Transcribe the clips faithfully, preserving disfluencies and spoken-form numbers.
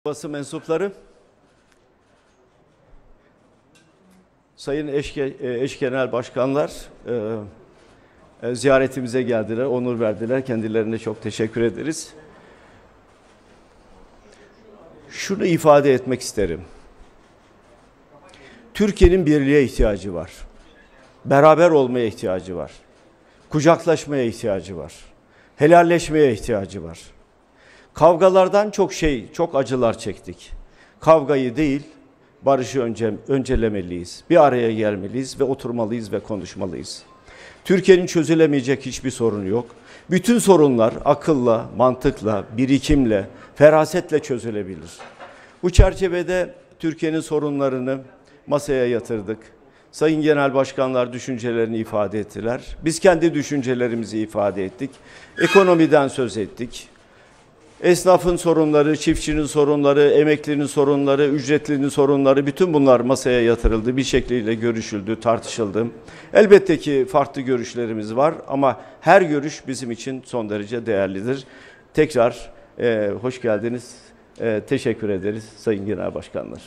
Basın mensupları, Sayın eş, eş genel başkanlar e, e, ziyaretimize geldiler, onur verdiler. Kendilerine çok teşekkür ederiz. Şunu ifade etmek isterim. Türkiye'nin birliğe ihtiyacı var. Beraber olmaya ihtiyacı var. Kucaklaşmaya ihtiyacı var. Helalleşmeye ihtiyacı var. Kavgalardan çok şey, çok acılar çektik. Kavgayı değil, barışı önce, öncelemeliyiz. Bir araya gelmeliyiz ve oturmalıyız ve konuşmalıyız. Türkiye'nin çözülemeyecek hiçbir sorunu yok. Bütün sorunlar akılla, mantıkla, birikimle, ferasetle çözülebilir. Bu çerçevede Türkiye'nin sorunlarını masaya yatırdık. Sayın Genel Başkanlar düşüncelerini ifade ettiler. Biz kendi düşüncelerimizi ifade ettik. Ekonomiden söz ettik. Esnafın sorunları, çiftçinin sorunları, emeklinin sorunları, ücretlinin sorunları, bütün bunlar masaya yatırıldı. Bir şekliyle görüşüldü, tartışıldı. Elbette ki farklı görüşlerimiz var ama her görüş bizim için son derece değerlidir. Tekrar e, hoş geldiniz. E, teşekkür ederiz Sayın Genel Başkanlar.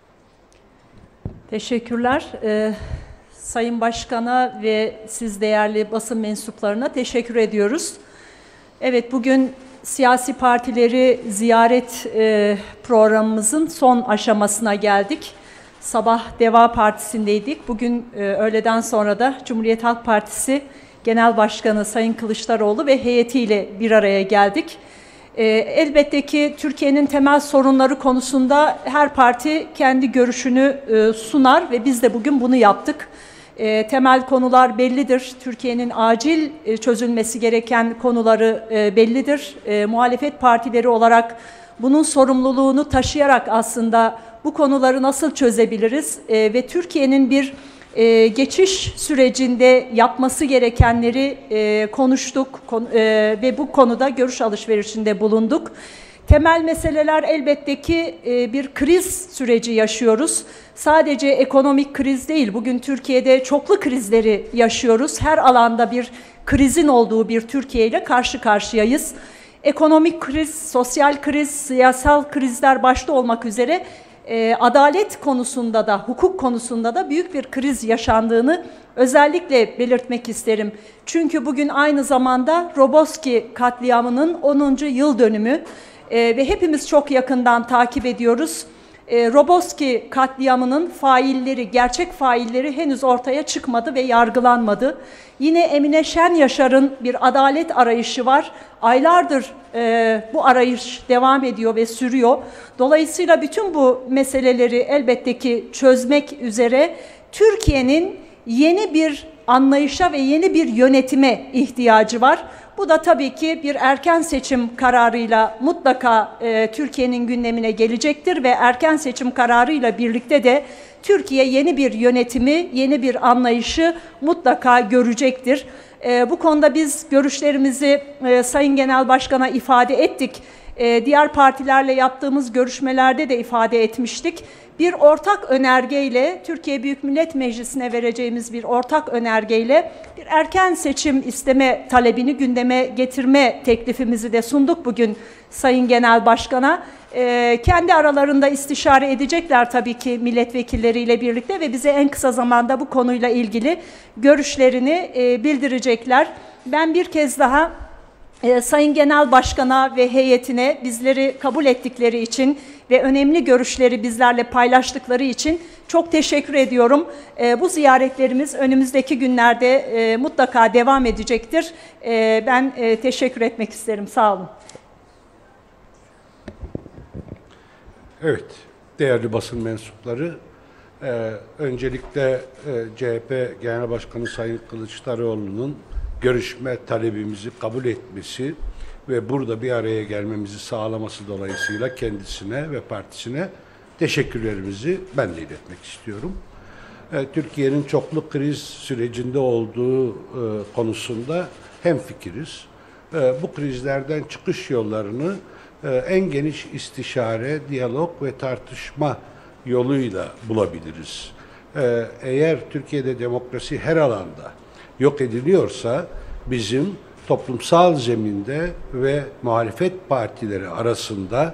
Teşekkürler. Ee, Sayın Başkan'a ve siz değerli basın mensuplarına teşekkür ediyoruz. Evet, bugün siyasi partileri ziyaret e, programımızın son aşamasına geldik. Sabah Deva Partisi'ndeydik. Bugün e, öğleden sonra da Cumhuriyet Halk Partisi Genel Başkanı Sayın Kılıçdaroğlu ve heyetiyle bir araya geldik. E, elbette ki Türkiye'nin temel sorunları konusunda her parti kendi görüşünü e, sunar ve biz de bugün bunu yaptık. E, temel konular bellidir. Türkiye'nin acil e, çözülmesi gereken konuları e, bellidir. E, muhalefet partileri olarak bunun sorumluluğunu taşıyarak aslında bu konuları nasıl çözebiliriz e, ve Türkiye'nin bir e, geçiş sürecinde yapması gerekenleri e, konuştuk kon, e, ve bu konuda görüş alışverişinde bulunduk. Temel meseleler elbette ki bir kriz süreci yaşıyoruz. Sadece ekonomik kriz değil, bugün Türkiye'de çoklu krizleri yaşıyoruz. Her alanda bir krizin olduğu bir Türkiye ile karşı karşıyayız. Ekonomik kriz, sosyal kriz, siyasal krizler başta olmak üzere adalet konusunda da, hukuk konusunda da büyük bir kriz yaşandığını özellikle belirtmek isterim. Çünkü bugün aynı zamanda Roboski katliamının onuncu yıl dönümü. Ee, ve hepimiz çok yakından takip ediyoruz. Ee, Roboski katliamının failleri, gerçek failleri henüz ortaya çıkmadı ve yargılanmadı. Yine Emine Şenyaşar'ın bir adalet arayışı var. Aylardır e, bu arayış devam ediyor ve sürüyor. Dolayısıyla bütün bu meseleleri elbette ki çözmek üzere Türkiye'nin yeni bir anlayışa ve yeni bir yönetime ihtiyacı var. Bu da tabii ki bir erken seçim kararıyla mutlaka e, Türkiye'nin gündemine gelecektir ve erken seçim kararıyla birlikte de Türkiye yeni bir yönetimi, yeni bir anlayışı mutlaka görecektir. E, bu konuda biz görüşlerimizi e, Sayın Genel Başkan'a ifade ettik. E, diğer partilerle yaptığımız görüşmelerde de ifade etmiştik. Bir ortak önergeyle, Türkiye Büyük Millet Meclisi'ne vereceğimiz bir ortak önergeyle bir erken seçim isteme talebini gündeme getirme teklifimizi de sunduk bugün Sayın Genel Başkan'a. Ee, kendi aralarında istişare edecekler tabii ki milletvekilleriyle birlikte ve bize en kısa zamanda bu konuyla ilgili görüşlerini e, bildirecekler. Ben bir kez daha e, Sayın Genel Başkan'a ve heyetine bizleri kabul ettikleri için ve önemli görüşleri bizlerle paylaştıkları için çok teşekkür ediyorum. E, bu ziyaretlerimiz önümüzdeki günlerde e, mutlaka devam edecektir. E, ben e, teşekkür etmek isterim. Sağ olun. Evet, değerli basın mensupları, e, öncelikle e, C H P Genel Başkanı Sayın Kılıçdaroğlu'nun görüşme talebimizi kabul etmesi ve burada bir araya gelmemizi sağlaması dolayısıyla kendisine ve partisine teşekkürlerimizi ben de iletmek istiyorum. E, Türkiye'nin çoklu kriz sürecinde olduğu e, konusunda hemfikiriz. E, bu krizlerden çıkış yollarını e, en geniş istişare, diyalog ve tartışma yoluyla bulabiliriz. E, eğer Türkiye'de demokrasi her alanda yok ediliyorsa bizim toplumsal zeminde ve muhalefet partileri arasında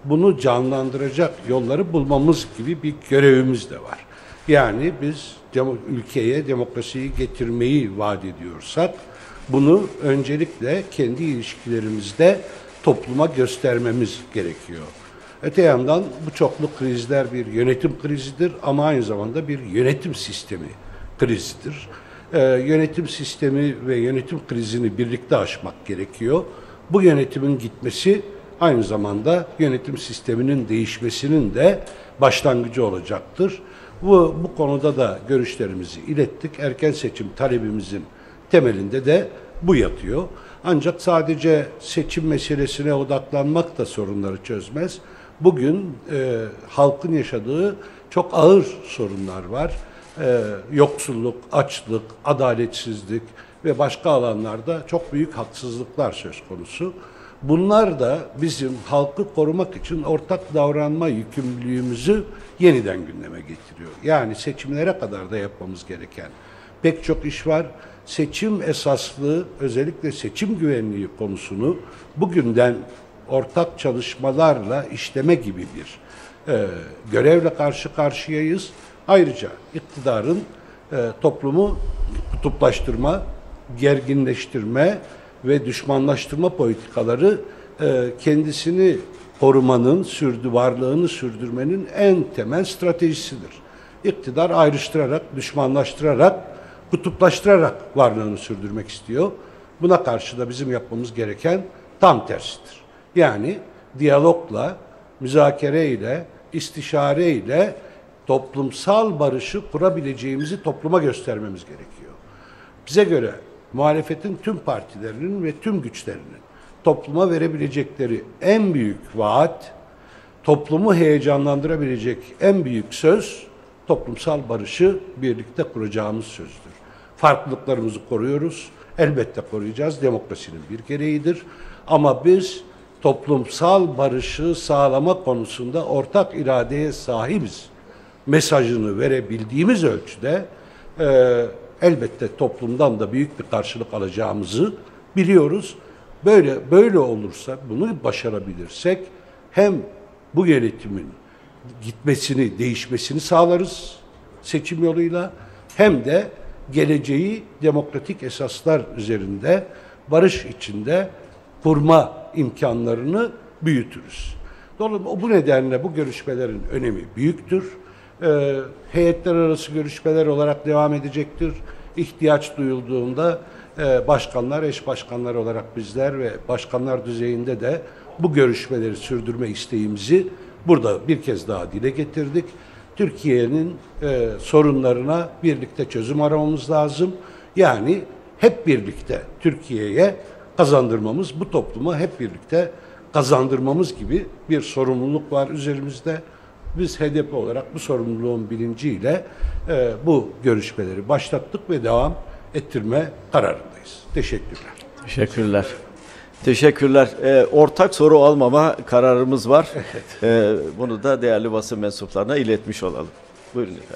bunu canlandıracak yolları bulmamız gibi bir görevimiz de var. Yani biz demo, ülkeye demokrasiyi getirmeyi vaat ediyorsak, bunu öncelikle kendi ilişkilerimizde topluma göstermemiz gerekiyor. Öte yandan bu çoklu krizler bir yönetim krizidir ama aynı zamanda bir yönetim sistemi krizidir. Ee, yönetim sistemi ve yönetim krizini birlikte aşmak gerekiyor. Bu yönetimin gitmesi aynı zamanda yönetim sisteminin değişmesinin de başlangıcı olacaktır. Bu, bu konuda da görüşlerimizi ilettik. Erken seçim talebimizin temelinde de bu yatıyor. Ancak sadece seçim meselesine odaklanmak da sorunları çözmez. Bugün e, halkın yaşadığı çok ağır sorunlar var. E, yoksulluk, açlık, adaletsizlik ve başka alanlarda çok büyük haksızlıklar söz konusu. Bunlar da bizim halkı korumak için ortak davranma yükümlülüğümüzü yeniden gündeme getiriyor. Yani seçimlere kadar da yapmamız gereken pek çok iş var. Seçim esaslı, özellikle seçim güvenliği konusunu bugünden ortak çalışmalarla işleme gibi bir e, görevle karşı karşıyayız. Ayrıca iktidarın e, toplumu kutuplaştırma, gerginleştirme ve düşmanlaştırma politikaları e, kendisini korumanın, sürdü, varlığını sürdürmenin en temel stratejisidir. İktidar ayrıştırarak, düşmanlaştırarak, kutuplaştırarak varlığını sürdürmek istiyor. Buna karşı da bizim yapmamız gereken tam tersidir. Yani diyalogla, müzakereyle, istişareyle toplumsal barışı kurabileceğimizi topluma göstermemiz gerekiyor. Bize göre muhalefetin tüm partilerinin ve tüm güçlerinin topluma verebilecekleri en büyük vaat, toplumu heyecanlandırabilecek en büyük söz, toplumsal barışı birlikte kuracağımız sözdür. Farklılıklarımızı koruyoruz, elbette koruyacağız, demokrasinin bir gereğidir. Ama biz toplumsal barışı sağlama konusunda ortak iradeye sahibiz mesajını verebildiğimiz ölçüde e, elbette toplumdan da büyük bir karşılık alacağımızı biliyoruz. Böyle böyle olursa, bunu başarabilirsek hem bu yönetimin gitmesini, değişmesini sağlarız seçim yoluyla, hem de geleceği demokratik esaslar üzerinde barış içinde kurma imkanlarını büyütürüz. Dolayısıyla bu nedenle bu görüşmelerin önemi büyüktür. E, heyetler arası görüşmeler olarak devam edecektir. İhtiyaç duyulduğunda e, başkanlar, eş başkanlar olarak bizler ve başkanlar düzeyinde de bu görüşmeleri sürdürme isteğimizi burada bir kez daha dile getirdik. Türkiye'nin e, sorunlarına birlikte çözüm aramamız lazım. Yani hep birlikte Türkiye'ye kazandırmamız, bu topluma hep birlikte kazandırmamız gibi bir sorumluluk var üzerimizde. Biz H D P olarak bu sorumluluğun bilinciyle e, bu görüşmeleri başlattık ve devam ettirme kararındayız. Teşekkürler. Teşekkürler. Teşekkürler. Ee, ortak soru almama kararımız var. Evet. Ee, bunu da değerli basın mensuplarına iletmiş olalım. Buyurun efendim.